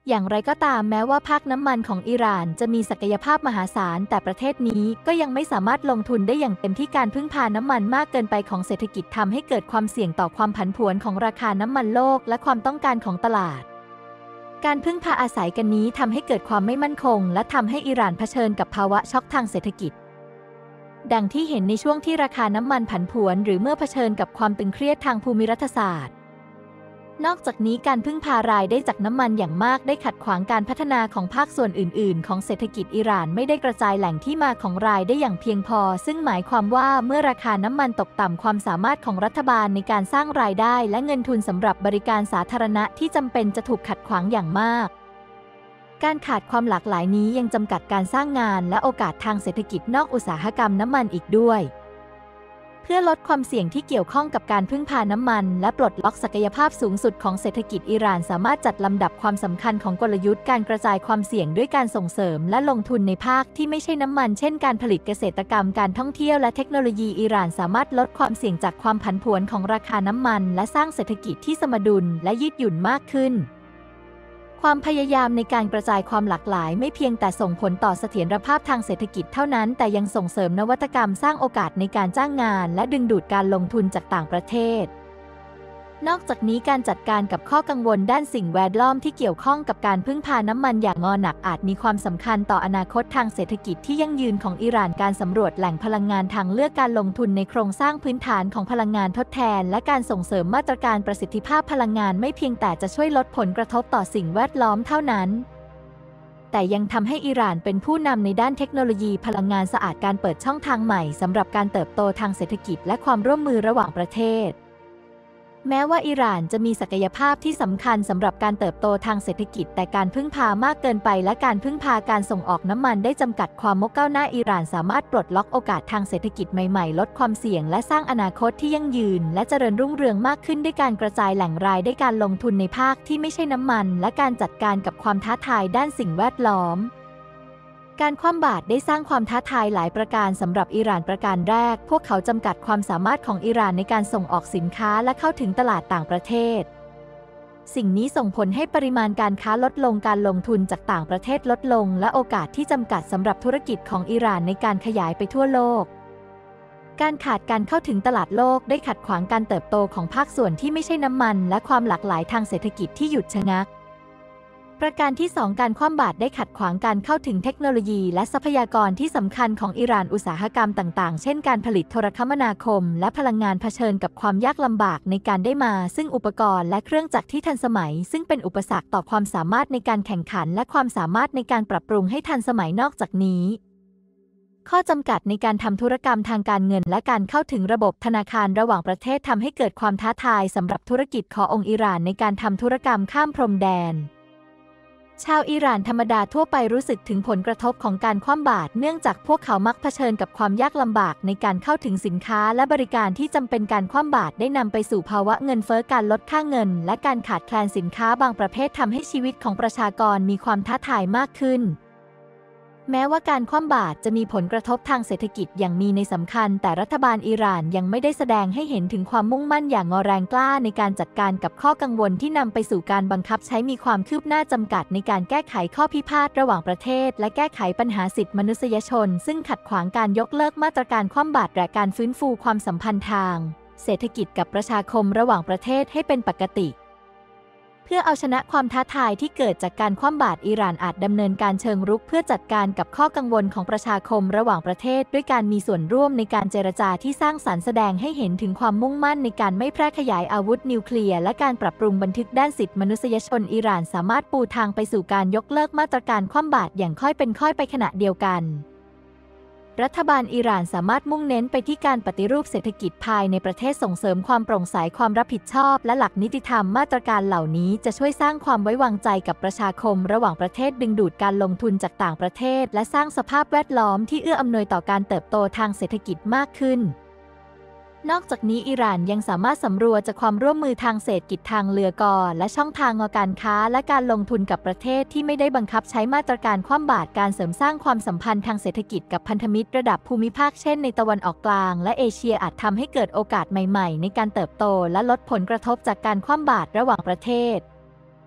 อย่างไรก็ตามแม้ว่าภาคน้ำมันของอิหร่านจะมีศักยภาพมหาศาลแต่ประเทศนี้ก็ยังไม่สามารถลงทุนได้อย่างเต็มที่การพึ่งพาน้ำมันมากเกินไปของเศรษฐกิจทำให้เกิดความเสี่ยงต่อความผันผวนของราคาน้ำมันโลกและความต้องการของตลาดการพึ่งพาอาศัยกันนี้ทำให้เกิดความไม่มั่นคงและทำให้อิหร่านเผชิญกับภาวะช็อกทางเศรษฐกิจดังที่เห็นในช่วงที่ราคาน้ำมันผันผวนหรือเมื่อเผชิญกับความตึงเครียดทางภูมิรัฐศาสตร์นอกจากนี้การพึ่งพารายได้จากน้ำมันอย่างมากได้ขัดขวางการพัฒนาของภาคส่วนอื่นๆของเศรษฐกิจอิหร่านไม่ได้กระจายแหล่งที่มาของรายได้อย่างเพียงพอซึ่งหมายความว่าเมื่อราคาน้ำมันตกต่ำความสามารถของรัฐบาลในการสร้างรายได้และเงินทุนสำหรับบริการสาธารณะที่จำเป็นจะถูกขัดขวางอย่างมากการขาดความหลากหลายนี้ยังจำกัดการสร้างงานและโอกาสทางเศรษฐกิจนอกอุตสาหกรรมน้ำมันอีกด้วยเพื่อลดความเสี่ยงที่เกี่ยวข้องกับการพึ่งพาน้ำมันและปลดล็อกศักยภาพสูงสุดของเศรษฐกิจอิหร่านสามารถจัดลำดับความสำคัญของกลยุทธ์การกระจายความเสี่ยงด้วยการส่งเสริมและลงทุนในภาคที่ไม่ใช่น้ำมันเช่นการผลิตเกษตรกรรมการท่องเที่ยวและเทคโนโลยีอิหร่านสามารถลดความเสี่ยงจากความผันผวนของราคาน้ำมันและสร้างเศรษฐกิจที่สมดุลและยืดหยุ่นมากขึ้นความพยายามในการกระจายความหลากหลายไม่เพียงแต่ส่งผลต่อเสถียรภาพทางเศรษฐกิจเท่านั้นแต่ยังส่งเสริมนวัตกรรมสร้างโอกาสในการจ้างงานและดึงดูดการลงทุนจากต่างประเทศนอกจากนี้การจัดการกับข้อกังวลด้านสิ่งแวดล้อมที่เกี่ยวข้องกับการพึ่งพาน้ำมันอย่างหนักอาจมีความสำคัญต่ออนาคตทางเศรษฐกิจที่ยั่งยืนของอิหร่านการสำรวจแหล่งพลังงานทางเลือกการลงทุนในโครงสร้างพื้นฐานของพลังงานทดแทนและการส่งเสริมมาตรการประสิทธิภาพพลังงานไม่เพียงแต่จะช่วยลดผลกระทบต่อสิ่งแวดล้อมเท่านั้นแต่ยังทำให้อิหร่านเป็นผู้นำในด้านเทคโนโลยีพลังงานสะอาดการเปิดช่องทางใหม่สำหรับการเติบโตทางเศรษฐกิจและความร่วมมือระหว่างประเทศแม้ว่าอิหร่านจะมีศักยภาพที่สำคัญสำหรับการเติบโตทางเศรษฐกิจแต่การพึ่งพามากเกินไปและการพึ่งพาการส่งออกน้ำมันได้จำกัดความก้าวหน้าอิหร่านสามารถปลดล็อกโอกาสทางเศรษฐกิจใหม่ๆลดความเสี่ยงและสร้างอนาคตที่ยั่งยืนและเจริญรุ่งเรืองมากขึ้นด้วยการกระจายแหล่งรายได้การลงทุนในภาคที่ไม่ใช่น้ำมันและการจัดการกับความท้าทายด้านสิ่งแวดล้อมการคว่ำบาตรได้สร้างความท้าทายหลายประการสำหรับอิหร่านประการแรกพวกเขาจำกัดความสามารถของอิหร่านในการส่งออกสินค้าและเข้าถึงตลาดต่างประเทศสิ่งนี้ส่งผลให้ปริมาณการค้าลดลงการลงทุนจากต่างประเทศลดลงและโอกาสที่จำกัดสำหรับธุรกิจของอิหร่านในการขยายไปทั่วโลกการขาดการเข้าถึงตลาดโลกได้ขัดขวางการเติบโตของภาคส่วนที่ไม่ใช่น้ำมันและความหลากหลายทางเศรษฐกิจที่หยุดชะงักประการที่ 2การคว่ำบาตรได้ขัดขวางการเข้าถึงเทคโนโลยีและทรัพยากรที่สำคัญของอิหร่านอุตสาหกรรมต่างๆเช่นการผลิตโทรคมนาคมและพลังงานเผชิญกับความยากลำบากในการได้มาซึ่งอุปกรณ์และเครื่องจักรที่ทันสมัยซึ่งเป็นอุปสรรคต่อความสามารถในการแข่งขันและความสามารถในการปรับปรุงให้ทันสมัยนอกจากนี้ข้อจำกัดในการทำธุรกรรมทางการเงินและการเข้าถึงระบบธนาคารระหว่างประเทศทำให้เกิดความท้าทายสำหรับธุรกิจของอิหร่านในการทำธุรกรรมข้ามพรมแดนชาวอิหร่านธรรมดาทั่วไปรู้สึกถึงผลกระทบของการคว่ำบาตรเนื่องจากพวกเขามักเผชิญกับความยากลำบากในการเข้าถึงสินค้าและบริการที่จำเป็นการคว่ำบาตรได้นำไปสู่ภาวะเงินเฟ้อการลดค่าเงินและการขาดแคลนสินค้าบางประเภททำให้ชีวิตของประชากรมีความท้าทายมากขึ้นแม้ว่าการคว่ำบาตรจะมีผลกระทบทางเศรษฐกิจอย่างมีนัยสำคัญแต่รัฐบาลอิหร่านยังไม่ได้แสดงให้เห็นถึงความมุ่งมั่นอย่างแรงกล้าในการจัดการกับข้อกังวลที่นำไปสู่การบังคับใช้มีความคืบหน้าจำกัดในการแก้ไขข้อพิพาทระหว่างประเทศและแก้ไขปัญหาสิทธิมนุษยชนซึ่งขัดขวางการยกเลิกมาตรการคว่ำบาตรและการฟื้นฟูความสัมพันธ์ทางเศรษฐกิจกับประชาคมระหว่างประเทศให้เป็นปกติเพื่อเอาชนะความท้าทายที่เกิดจากการคว่ำบาตรอิหร่านอาจดำเนินการเชิงรุกเพื่อจัดการกับข้อกังวลของประชาคมระหว่างประเทศด้วยการมีส่วนร่วมในการเจรจาที่สร้างสรรค์แสดงให้เห็นถึงความมุ่งมั่นในการไม่แพร่ขยายอาวุธนิวเคลียร์และการปรับปรุงบันทึกด้านสิทธิมนุษยชนอิหร่านสามารถปูทางไปสู่การยกเลิกมาตรการคว่ำบาตรอย่างค่อยเป็นค่อยไปขณะเดียวกันรัฐบาลอิหร่านสามารถมุ่งเน้นไปที่การปฏิรูปเศรษฐกิจภายในประเทศส่งเสริมความโปร่งใสความรับผิดชอบและหลักนิติธรรมมาตรการเหล่านี้จะช่วยสร้างความไว้วางใจกับประชาคมระหว่างประเทศดึงดูดการลงทุนจากต่างประเทศและสร้างสภาพแวดล้อมที่เอื้ออำนวยต่อการเติบโตทางเศรษฐกิจมากขึ้นนอกจากนี้อิหร่านยังสามารถสำรวจจากความร่วมมือทางเศรษฐกิจทางเรือกอและช่องทางการค้าและการลงทุนกับประเทศที่ไม่ได้บังคับใช้มาตรการคว่ำบาตรการเสริมสร้างความสัมพันธ์ทางเศรษฐกิจกับพันธมิตรระดับภูมิภาคเช่นในตะวันออกกลางและเอเชียอาจทำให้เกิดโอกาสใหม่ๆในการเติบโตและลดผลกระทบจากการคว่ำบาตรระหว่างประเทศ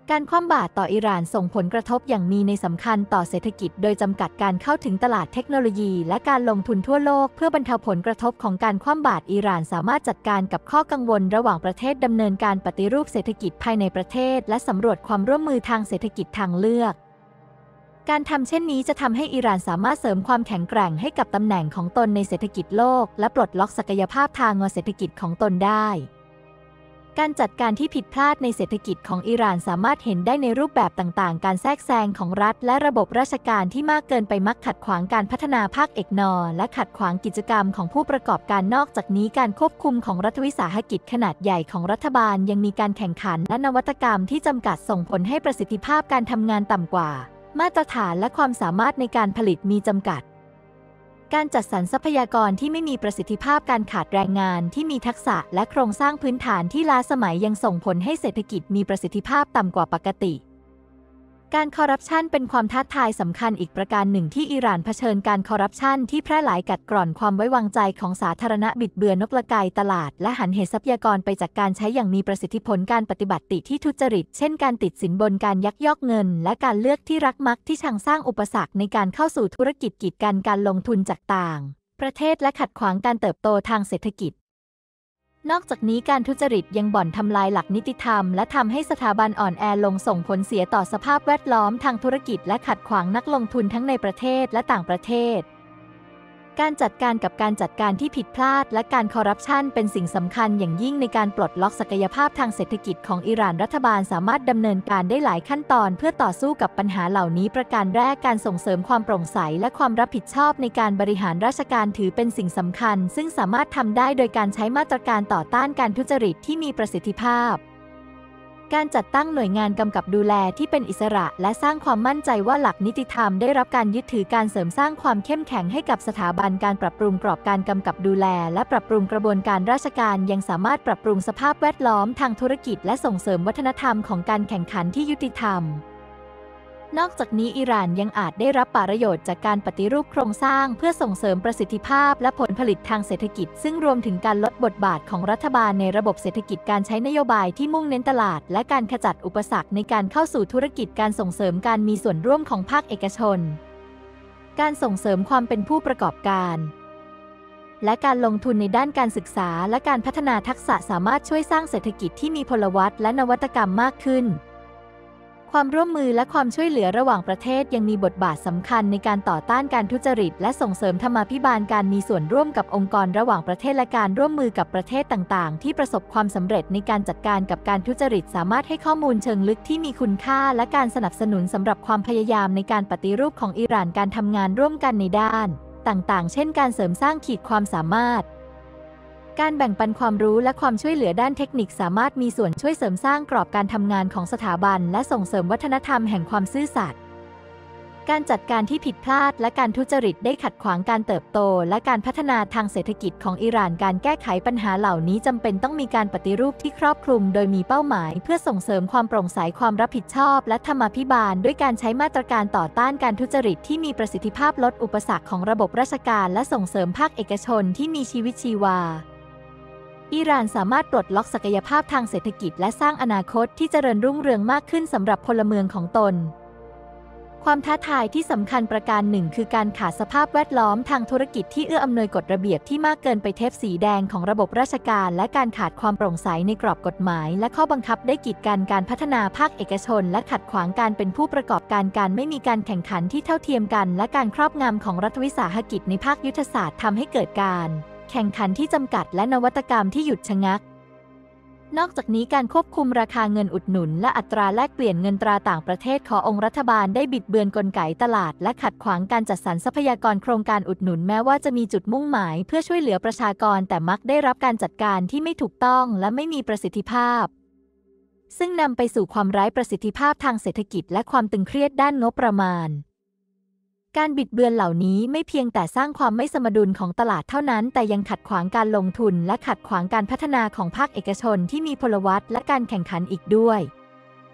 การคว่ำบาตรต่ออิหร่านส่งผลกระทบอย่างมีนัยสำคัญต่อเศรษฐกิจโดยจำกัดการเข้าถึงตลาดเทคโนโลยีและการลงทุนทั่วโลกเพื่อบรรเทาผลกระทบของการคว่ำบาตรอิหร่านสามารถจัดการกับข้อกังวลระหว่างประเทศดำเนินการปฏิรูปเศรษฐกิจภายในประเทศและสำรวจความร่วมมือทางเศรษฐกิจทางเลือกการทำเช่นนี้จะทำให้อิหร่านสามารถเสริมความแข็งแกร่งให้กับตำแหน่งของตนในเศรษฐกิจโลกและปลดล็อกศักยภาพทางเศรษฐกิจของตนได้การจัดการที่ผิดพลาดในเศรษฐกิจของอิหร่านสามารถเห็นได้ในรูปแบบต่างๆการแทรกแซงของรัฐและระบบราชการที่มากเกินไปมักขัดขวางการพัฒนาภาคเอกชนและขัดขวางกิจกรรมของผู้ประกอบการนอกจากนี้การควบคุมของรัฐวิสาหกิจขนาดใหญ่ของรัฐบาลยังมีการแข่งขันและนวัตกรรมที่จำกัดส่งผลให้ประสิทธิภาพการทำงานต่ำกว่ามาตรฐานและความสามารถในการผลิตมีจำกัดการจัดสรรทรัพยากรที่ไม่มีประสิทธิภาพการขาดแรงงานที่มีทักษะและโครงสร้างพื้นฐานที่ล้าสมัยยังส่งผลให้เศรษฐกิจมีประสิทธิภาพต่ำกว่าปกติการคอร์รัปชันเป็นความท้าทายสำคัญอีกประการหนึ่งที่อิหร่านเผชิญการคอร์รัปชันที่แพร่หลายกัดกร่อนความไว้วางใจของสาธารณะบิดเบือนนกลไกตลาดและหันเหทรัพยากรไปจากการใช้อย่างมีประสิทธิผลการปฏิบัติที่ทุจริตเช่นการติดสินบนการยักยอกเงินและการเลือกที่รักมักที่ชังสร้างอุปสรรคในการเข้าสู่ธุรกิจกีดกันการลงทุนจากต่างประเทศและขัดขวางการเติบโตทางเศรษฐกิจนอกจากนี้การทุจริตยังบ่อนทำลายหลักนิติธรรมและทำให้สถาบันอ่อนแอลงส่งผลเสียต่อสภาพแวดล้อมทางธุรกิจและขัดขวางนักลงทุนทั้งในประเทศและต่างประเทศการจัดการกับการจัดการที่ผิดพลาดและการคอร์รัปชันเป็นสิ่งสำคัญอย่างยิ่งในการปลดล็อกศักยภาพทางเศรษฐกิจของอิหร่านรัฐบาลสามารถดำเนินการได้หลายขั้นตอนเพื่อต่อสู้กับปัญหาเหล่านี้ประการแรกการส่งเสริมความโปร่งใสและความรับผิดชอบในการบริหารราชการถือเป็นสิ่งสำคัญซึ่งสามารถทำได้โดยการใช้มาตรการต่อต้านการทุจริตที่มีประสิทธิภาพการจัดตั้งหน่วยงานกำกับดูแลที่เป็นอิสระและสร้างความมั่นใจว่าหลักนิติธรรมได้รับการยึดถือการเสริมสร้างความเข้มแข็งให้กับสถาบันการปรับปรุงกรอบการกำกับดูแลและปรับปรุงกระบวนการราชการยังสามารถปรับปรุงสภาพแวดล้อมทางธุรกิจและส่งเสริมวัฒนธรรมของการแข่งขันที่ยุติธรรมนอกจากนี้อิหร่านยังอาจได้รับประโยชน์จากการปฏิรูปโครงสร้างเพื่อส่งเสริมประสิทธิภาพและผลผลิตทางเศรษฐกิจซึ่งรวมถึงการลดบทบาทของรัฐบาลในระบบเศรษฐกิจการใช้นโยบายที่มุ่งเน้นตลาดและการขจัดอุปสรรคในการเข้าสู่ธุรกิจการส่งเสริมการมีส่วนร่วมของภาคเอกชนการส่งเสริมความเป็นผู้ประกอบการและการลงทุนในด้านการศึกษาและการพัฒนาทักษะสามารถช่วยสร้างเศรษฐกิจที่มีพลวัตและนวัตกรรมมากขึ้นความร่วมมือและความช่วยเหลือระหว่างประเทศยังมีบทบาทสำคัญในการต่อต้านการทุจริตและส่งเสริมธรรมาภิบาลการมีส่วนร่วมกับองค์กรระหว่างประเทศและการร่วมมือกับประเทศต่างๆที่ประสบความสำเร็จในการจัดการกับการทุจริตสามารถให้ข้อมูลเชิงลึกที่มีคุณค่าและการสนับสนุนสำหรับความพยายามในการปฏิรูปของอิหร่านการทำงานร่วมกันในด้านต่างๆเช่นการเสริมสร้างขีดความสามารถการแบ่งปันความรู้และความช่วยเหลือด้านเทคนิคสามารถมีส่วนช่วยเสริมสร้างกรอบการทำงานของสถาบันและส่งเสริมวัฒนธรรมแห่งความซื่อสัตย์การจัดการที่ผิดพลาดและการทุจริตได้ขัดขวางการเติบโตและการพัฒนาทางเศรษฐกิจของอิหร่านการแก้ไขปัญหาเหล่านี้จำเป็นต้องมีการปฏิรูปที่ครอบคลุมโดยมีเป้าหมายเพื่อส่งเสริมความโปร่งใสความรับผิดชอบและธรรมาภิบาลด้วยการใช้มาตรการต่อต้านการทุจริตที่มีประสิทธิภาพลดอุปสรรคของระบบราชการและส่งเสริมภาคเอกชนที่มีชีวิตชีวาอิหร่านสามารถปลดล็อกศักยภาพทางเศรษฐกิจและสร้างอนาคตที่เจริญรุ่งเรืองมากขึ้นสำหรับพลเมืองของตนความท้าทายที่สำคัญประการหนึ่งคือการขาดสภาพแวดล้อมทางธุรกิจที่เอื้ออำนวยกฎระเบียบที่มากเกินไปเทปสีแดงของระบบราชการและการขาดความโปร่งใสในกรอบกฎหมายและข้อบังคับได้กีดกันการพัฒนาภาคเอกชนและขัดขวางการเป็นผู้ประกอบการการไม่มีการแข่งขันที่เท่าเทียมกันและการครอบงำของรัฐวิสาหกิจในภาคยุทธศาสตร์ทำให้เกิดการแข่งขันที่จำกัดและนวัตกรรมที่หยุดชะงักนอกจากนี้การควบคุมราคาเงินอุดหนุนและอัตราแลกเปลี่ยนเงินตราต่างประเทศขององค์รัฐบาลได้บิดเบือนกลไกตลาดและขัดขวางการจัดสรรทรัพยากรโครงการอุดหนุนแม้ว่าจะมีจุดมุ่งหมายเพื่อช่วยเหลือประชากรแต่มักได้รับการจัดการที่ไม่ถูกต้องและไม่มีประสิทธิภาพซึ่งนำไปสู่ความไร้ประสิทธิภาพทางเศรษฐกิจและความตึงเครียดด้านงบประมาณการบิดเบือนเหล่านี้ไม่เพียงแต่สร้างความไม่สมดุลของตลาดเท่านั้นแต่ยังขัดขวางการลงทุนและขัดขวางการพัฒนาของภาคเอกชนที่มีพลวัตและการแข่งขันอีกด้วย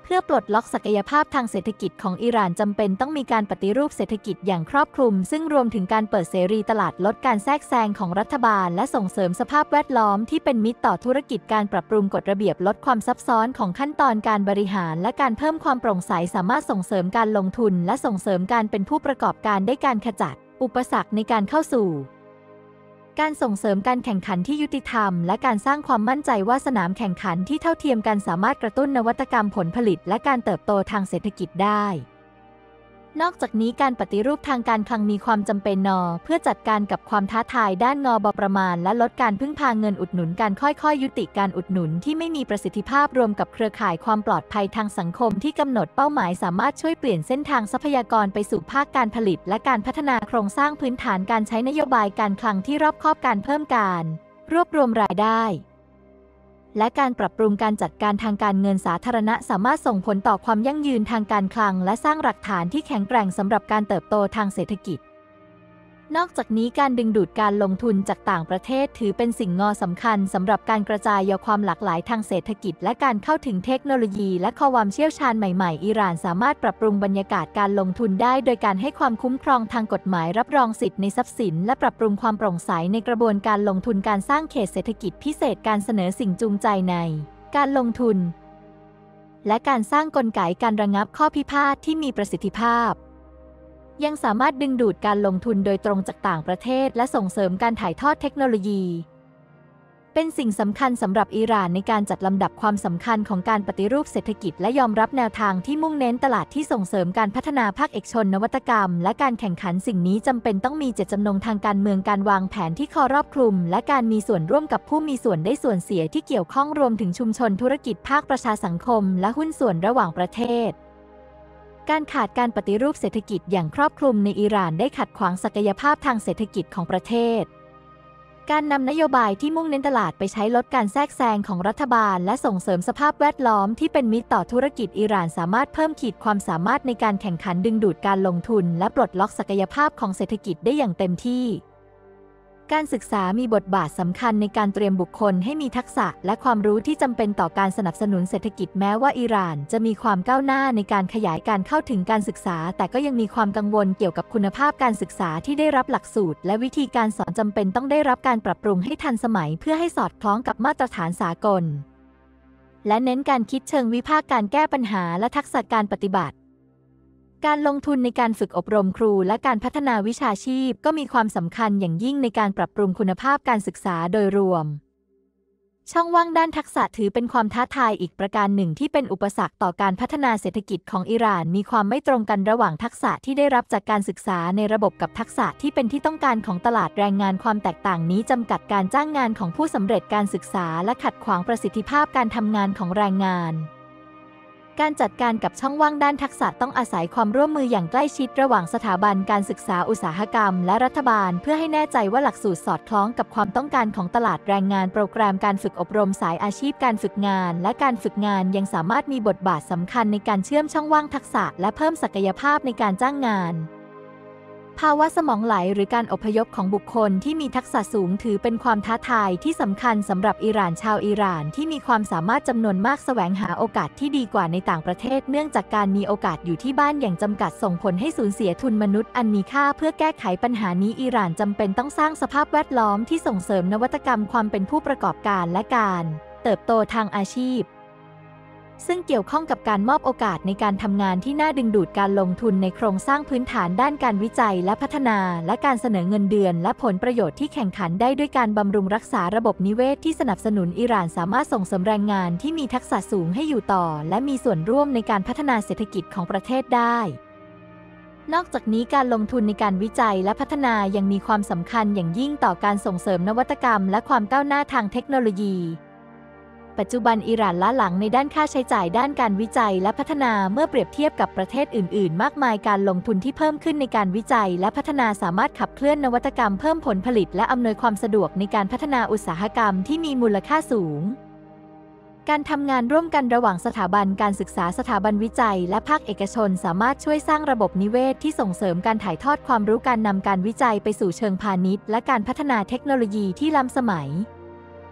เพื่อปลดล็อกศักยภาพทางเศรษฐกิจของอิหร่านจำเป็นต้องมีการปฏิรูปเศรษฐกิจอย่างครอบคลุมซึ่งรวมถึงการเปิดเสรีตลาดลดการแทรกแซงของรัฐบาลและส่งเสริมสภาพแวดล้อมที่เป็นมิตรต่อธุรกิจการปรับปรุงกฎระเบียบลดความซับซ้อนของขั้นตอนการบริหารและการเพิ่มความโปร่งใสสามารถส่งเสริมการลงทุนและส่งเสริมการเป็นผู้ประกอบการได้การขจัดอุปสรรคในการเข้าสู่การส่งเสริมการแข่งขันที่ยุติธรรมและการสร้างความมั่นใจว่าสนามแข่งขันที่เท่าเทียมกันสามารถกระตุ้นนวัตกรรมผลผลิตและการเติบโตทางเศรษฐกิจได้นอกจากนี้การปฏิรูปทางการคลังมีความจำเป็นเพื่อจัดการกับความท้าทายด้านประมาณและลดการพึ่งพาเงินอุดหนุนการค่อยๆยุติการอุดหนุนที่ไม่มีประสิทธิภาพรวมกับเครือข่ายความปลอดภัยทางสังคมที่กำหนดเป้าหมายสามารถช่วยเปลี่ยนเส้นทางทรัพยากรไปสู่ภาคการผลิตและการพัฒนาโครงสร้างพื้นฐานการใช้นโยบายการคลังที่รอบคอบการเพิ่มการรวบรวมรายได้และการปรับปรุงการจัดการทางการเงินสาธารณะสามารถส่งผลต่อความยั่งยืนทางการคลังและสร้างหลักฐานที่แข็งแกร่งสำหรับการเติบโตทางเศรษฐกิจนอกจากนี้การดึงดูดการลงทุนจากต่างประเทศถือเป็นสิ่งสำคัญสำหรับการกระจายความหลากหลายทางเศรษฐกิจและการเข้าถึงเทคโนโลยีและความเชี่ยวชาญใหม่ๆอิหร่านสามารถปรับปรุงบรรยากาศการลงทุนได้โดยการให้ความคุ้มครองทางกฎหมายรับรองสิทธิในทรัพย์สินและปรับปรุงความโปร่งใสในกระบวนการลงทุนการสร้างเขตเศรษฐกิจพิเศษการเสนอสิ่งจูงใจในการลงทุนและการสร้างกลไกการระงับข้อพิพาทที่มีประสิทธิภาพยังสามารถดึงดูดการลงทุนโดยตรงจากต่างประเทศและส่งเสริมการถ่ายทอดเทคโนโลยีเป็นสิ่งสำคัญสำหรับอิหร่านในการจัดลำดับความสำคัญของการปฏิรูปเศรษฐกิจและยอมรับแนวทางที่มุ่งเน้นตลาดที่ส่งเสริมการพัฒนาภาคเอกชนนวัตกรรมและการแข่งขันสิ่งนี้จำเป็นต้องมีเจตจำนงทางการเมืองการวางแผนที่รอบคลุมและการมีส่วนร่วมกับผู้มีส่วนได้ส่วนเสียที่เกี่ยวข้องรวมถึงชุมชนธุรกิจภาคประชาสังคมและหุ้นส่วนระหว่างประเทศการขาดการปฏิรูปเศรษฐกิจอย่างครอบคลุมในอิหร่านได้ขัดขวางศักยภาพทางเศรษฐกิจของประเทศการนำนโยบายที่มุ่งเน้นตลาดไปใช้ลดการแทรกแซงของรัฐบาลและส่งเสริมสภาพแวดล้อมที่เป็นมิตรต่อธุรกิจอิหร่านสามารถเพิ่มขีดความสามารถในการแข่งขันดึงดูดการลงทุนและปลดล็อกศักยภาพของเศรษฐกิจได้อย่างเต็มที่การศึกษามีบทบาทสำคัญในการเตรียมบุคคลให้มีทักษะและความรู้ที่จำเป็นต่อการสนับสนุนเศรษฐกิจแม้ว่าอิหร่านจะมีความก้าวหน้าในการขยายการเข้าถึงการศึกษาแต่ก็ยังมีความกังวลเกี่ยวกับคุณภาพการศึกษาที่ได้รับหลักสูตรและวิธีการสอนจำเป็นต้องได้รับการปรับปรุงให้ทันสมัยเพื่อให้สอดคล้องกับมาตรฐานสากลและเน้นการคิดเชิงวิพากษ์การแก้ปัญหาและทักษะการปฏิบัติการลงทุนในการฝึกอบรมครูและการพัฒนาวิชาชีพก็มีความสำคัญอย่างยิ่งในการปรับปรุงคุณภาพการศึกษาโดยรวมช่องว่างด้านทักษะถือเป็นความท้าทายอีกประการหนึ่งที่เป็นอุปสรรคต่อการพัฒนาเศรษฐกิจของอิหร่านมีความไม่ตรงกันระหว่างทักษะที่ได้รับจากการศึกษาในระบบกับทักษะที่เป็นที่ต้องการของตลาดแรงงานความแตกต่างนี้จำกัดการจ้างงานของผู้สำเร็จการศึกษาและขัดขวางประสิทธิภาพการทำงานของแรงงานการจัดการกับช่องว่างด้านทักษะต้องอาศัยความร่วมมืออย่างใกล้ชิดระหว่างสถาบันการศึกษาอุตสาหกรรมและรัฐบาลเพื่อให้แน่ใจว่าหลักสูตรสอดคล้องกับความต้องการของตลาดแรงงานโปรแกรมการฝึกอบรมสายอาชีพการฝึกงานและการฝึกงานยังสามารถมีบทบาทสำคัญในการเชื่อมช่องว่างทักษะและเพิ่มศักยภาพในการจ้างงานภาวะสมองไหลหรือการอพยพของบุคคลที่มีทักษะสูงถือเป็นความท้าทายที่สำคัญสำหรับอิหร่านชาวอิหร่านที่มีความสามารถจำนวนมากแสวงหาโอกาสที่ดีกว่าในต่างประเทศเนื่องจากการมีโอกาสอยู่ที่บ้านอย่างจำกัดส่งผลให้สูญเสียทุนมนุษย์อันมีค่าเพื่อแก้ไขปัญหานี้อิหร่านจำเป็นต้องสร้างสภาพแวดล้อมที่ส่งเสริมนวัตกรรมความเป็นผู้ประกอบการและการเติบโตทางอาชีพซึ่งเกี่ยวข้องกับการมอบโอกาสในการทำงานที่น่าดึงดูดการลงทุนในโครงสร้างพื้นฐานด้านการวิจัยและพัฒนาและการเสนอเงินเดือนและผลประโยชน์ที่แข่งขันได้ด้วยการบำรุงรักษาระบบนิเวศที่สนับสนุนอิหร่านสามารถส่งเสริมแรงงานที่มีทักษะสูงให้อยู่ต่อและมีส่วนร่วมในการพัฒนาเศรษฐกิจของประเทศได้นอกจากนี้การลงทุนในการวิจัยและพัฒนายังมีความสำคัญอย่างยิ่งต่อการส่งเสริมนวัตกรรมและความก้าวหน้าทางเทคโนโลยีปัจจุบันอิหร่านล้าหลังในด้านค่าใช้จ่ายด้านการวิจัยและพัฒนาเมื่อเปรียบเทียบกับประเทศอื่นๆมากมายการลงทุนที่เพิ่มขึ้นในการวิจัยและพัฒนาสามารถขับเคลื่อนนวัตกรรมเพิ่มผลผลิตและอำนวยความสะดวกในการพัฒนาอุตสาหกรรมที่มีมูลค่าสูงการทำงานร่วมกันระหว่างสถาบันการศึกษาสถาบันวิจัยและภาคเอกชนสามารถช่วยสร้างระบบนิเวศที่ส่งเสริมการถ่ายทอดความรู้การนำการวิจัยไปสู่เชิงพาณิชย์และการพัฒนาเทคโนโลยีที่ล้ำสมัย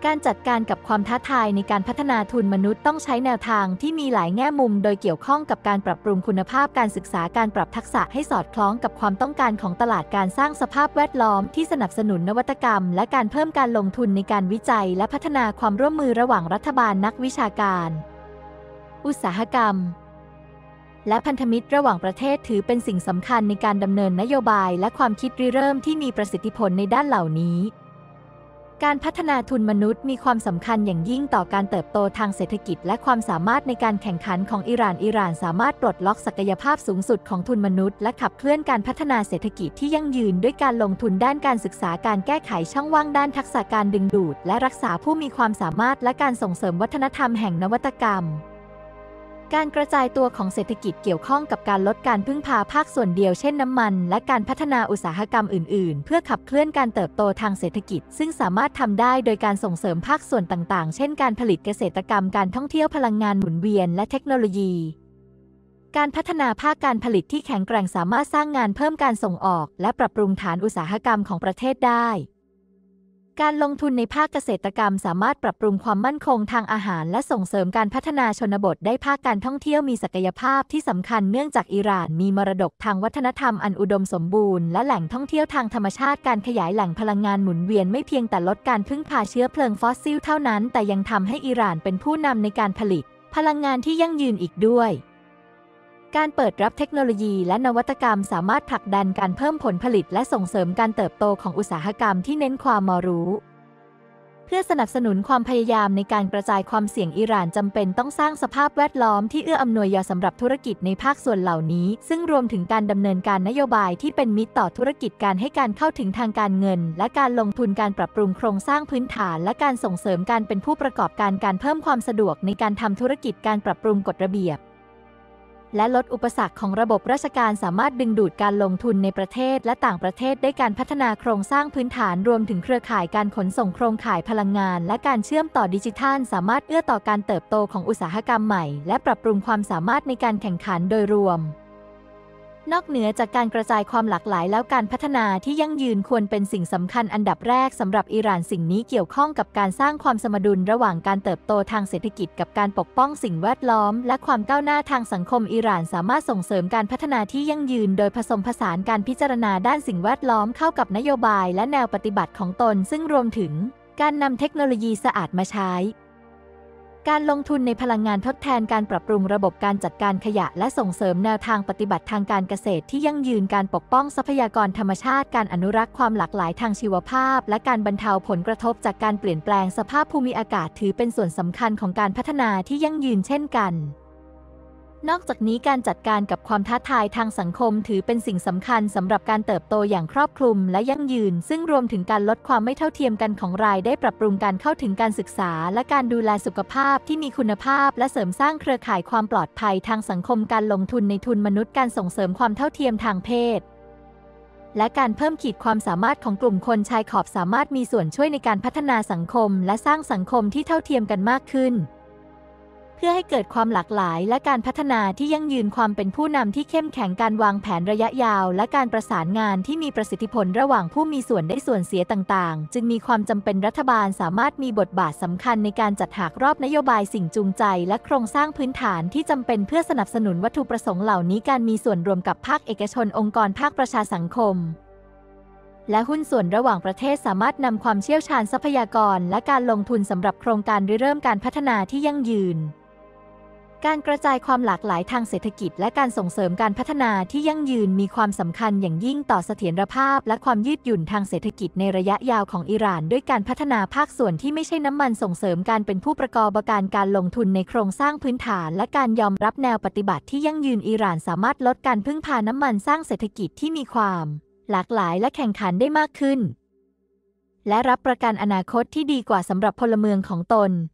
การจัดการกับความท้าทายในการพัฒนาทุนมนุษย์ต้องใช้แนวทางที่มีหลายแง่มุมโดยเกี่ยวข้องกับการปรับปรุงคุณภาพการศึกษาการปรับทักษะให้สอดคล้องกับความต้องการของตลาดการสร้างสภาพแวดล้อมที่สนับสนุนนวัตกรรมและการเพิ่มการลงทุนในการวิจัยและพัฒนาความร่วมมือระหว่างรัฐบาลนักวิชาการอุตสาหกรรมและพันธมิตรระหว่างประเทศถือเป็นสิ่งสำคัญในการดำเนินนโยบายและความคิดริเริ่มที่มีประสิทธิผลในด้านเหล่านี้การพัฒนาทุนมนุษย์มีความสำคัญอย่างยิ่งต่อการเติบโตทางเศรษฐกิจและความสามารถในการแข่งขันของอิหร่านสามารถปลดล็อกศักยภาพสูงสุดของทุนมนุษย์และขับเคลื่อนการพัฒนาเศรษฐกิจที่ยั่งยืนด้วยการลงทุนด้านการศึกษาการแก้ไขช่องว่างด้านทักษะการดึงดูดและรักษาผู้มีความสามารถและการส่งเสริมวัฒนธรรมแห่งนวัตกรรมการกระจายตัวของเศรษฐกิจเกี่ยวข้องกับการลดการพึ่งพาภาคส่วนเดียวเช่นน้ำมันและการพัฒนาอุตสาหกรรมอื่นๆเพื่อขับเคลื่อนการเติบโตทางเศรษฐกิจซึ่งสามารถทำได้โดยการส่งเสริมภาคส่วนต่างๆเช่นการผลิตเกษตรกรรมการท่องเที่ยวพลังงานหมุนเวียนและเทคโนโลยีการพัฒนาภาคการผลิตที่แข็งแกร่งสามารถสร้างงานเพิ่มการส่งออกและปรับปรุงฐานอุตสาหกรรมของประเทศได้การลงทุนในภาคเกษตรกรรมสามารถปรับปรุงความมั่นคงทางอาหารและส่งเสริมการพัฒนาชนบทได้ภาคการท่องเที่ยวมีศักยภาพที่สำคัญเนื่องจากอิหร่านมีมรดกทางวัฒนธรรมอันอุดมสมบูรณ์และแหล่งท่องเที่ยวทางธรรมชาติการขยายแหล่งพลังงานหมุนเวียนไม่เพียงแต่ลดการพึ่งพาเชื้อเพลิงฟอสซิลเท่านั้นแต่ยังทำให้อิหร่านเป็นผู้นำในการผลิตพลังงานที่ยั่งยืนอีกด้วยการเปิดรับเทคโนโลยีและนวัตกรรมสามารถผลักดันการเพิ่มผลผลิตและส่งเสริมการเติบโตของอุตสาหกรรมที่เน้นความรู้เพื่อสนับสนุนความพยายามในการกระจายความเสี่ยงอิหร่านจำเป็นต้องสร้างสภาพแวดล้อมที่เอื้ออำนวยสำหรับธุรกิจในภาคส่วนเหล่านี้ซึ่งรวมถึงการดำเนินการนโยบายที่เป็นมิตรต่อธุรกิจการให้การเข้าถึงทางการเงินและการลงทุนการปรับปรุงโครงสร้างพื้นฐานและการส่งเสริมการเป็นผู้ประกอบการการเพิ่มความสะดวกในการทำธุรกิจการปรับปรุงกฎระเบียบและลดอุปสรรคของระบบราชการสามารถดึงดูดการลงทุนในประเทศและต่างประเทศได้การพัฒนาโครงสร้างพื้นฐานรวมถึงเครือข่ายการขนส่งโครงข่ายพลังงานและการเชื่อมต่อดิจิทัลสามารถเอื้อต่อการเติบโตของอุตสาหกรรมใหม่และปรับปรุงความสามารถในการแข่งขันโดยรวมนอกเหนือจากการกระจายความหลากหลายแล้วการพัฒนาที่ยั่งยืนควรเป็นสิ่งสำคัญอันดับแรกสำหรับอิหร่านสิ่งนี้เกี่ยวข้องกับการสร้างความสมดุลระหว่างการเติบโตทางเศรษฐกิจกับการปกป้องสิ่งแวดล้อมและความก้าวหน้าทางสังคมอิหร่านสามารถส่งเสริมการพัฒนาที่ยั่งยืนโดยผสมผสานการพิจารณาด้านสิ่งแวดล้อมเข้ากับนโยบายและแนวปฏิบัติของตนซึ่งรวมถึงการนำเทคโนโลยีสะอาดมาใช้การลงทุนในพลังงานทดแทนการปรับปรุงระบบการจัดการขยะและส่งเสริมแนวทางปฏิบัติทางการเกษตรที่ยั่งยืนการปกป้องทรัพยากรธรรมชาติการอนุรักษ์ความหลากหลายทางชีวภาพและการบรรเทาผลกระทบจากการเปลี่ยนแปลงสภาพภูมิอากาศถือเป็นส่วนสำคัญของการพัฒนาที่ยั่งยืนเช่นกันนอกจากนี้การจัดการกับความท้าทายทางสังคมถือเป็นสิ่งสำคัญสำหรับการเติบโตอย่างครอบคลุมและยั่งยืนซึ่งรวมถึงการลดความไม่เท่าเทียมกันของรายได้ปรับปรุงการเข้าถึงการศึกษาและการดูแลสุขภาพที่มีคุณภาพและเสริมสร้างเครือข่ายความปลอดภัยทางสังคมการลงทุนในทุนมนุษย์การส่งเสริมความเท่าเทียมทางเพศและการเพิ่มขีดความสามารถของกลุ่มคนชายขอบสามารถมีส่วนช่วยในการพัฒนาสังคมและสร้างสังคมที่เท่าเทียมกันมากขึ้นเพื่อให้เกิดความหลากหลายและการพัฒนาที่ยั่งยืนความเป็นผู้นำที่เข้มแข็งการวางแผนระยะยาวและการประสานงานที่มีประสิทธิผลระหว่างผู้มีส่วนได้ส่วนเสียต่างๆจึงมีความจำเป็นรัฐบาลสามารถมีบทบาทสำคัญในการจัดหารอบนโยบายสิ่งจูงใจและโครงสร้างพื้นฐานที่จำเป็นเพื่อสนับสนุนวัตถุประสงค์เหล่านี้การมีส่วนรวมกับภาคเอกชนองค์กรภาคประชาสังคมและหุ้นส่วนระหว่างประเทศสามารถนำความเชี่ยวชาญทรัพยากรและการลงทุนสำหรับโครงการริเริ่มการพัฒนาที่ยั่งยืนการกระจายความหลากหลายทางเศรษฐกิจและการส่งเสริมการพัฒนาที่ยั่งยืนมีความสำคัญอย่างยิ่งต่อเสถียรภาพและความยืดหยุ่นทางเศรษฐกิจในระยะยาวของอิหร่านด้วยการพัฒนาภาคส่วนที่ไม่ใช่น้ำมันส่งเสริมการเป็นผู้ประกอบการลงทุนในโครงสร้างพื้นฐานและการยอมรับแนวปฏิบัติที่ยั่งยืนอิหร่านสามารถลดการพึ่งพาน้ำมันสร้างเศรษฐกิจที่มีความหลากหลายและแข่งขันได้มากขึ้นและรับประกันอนาคตที่ดีกว่าสำหรับพลเมืองของตน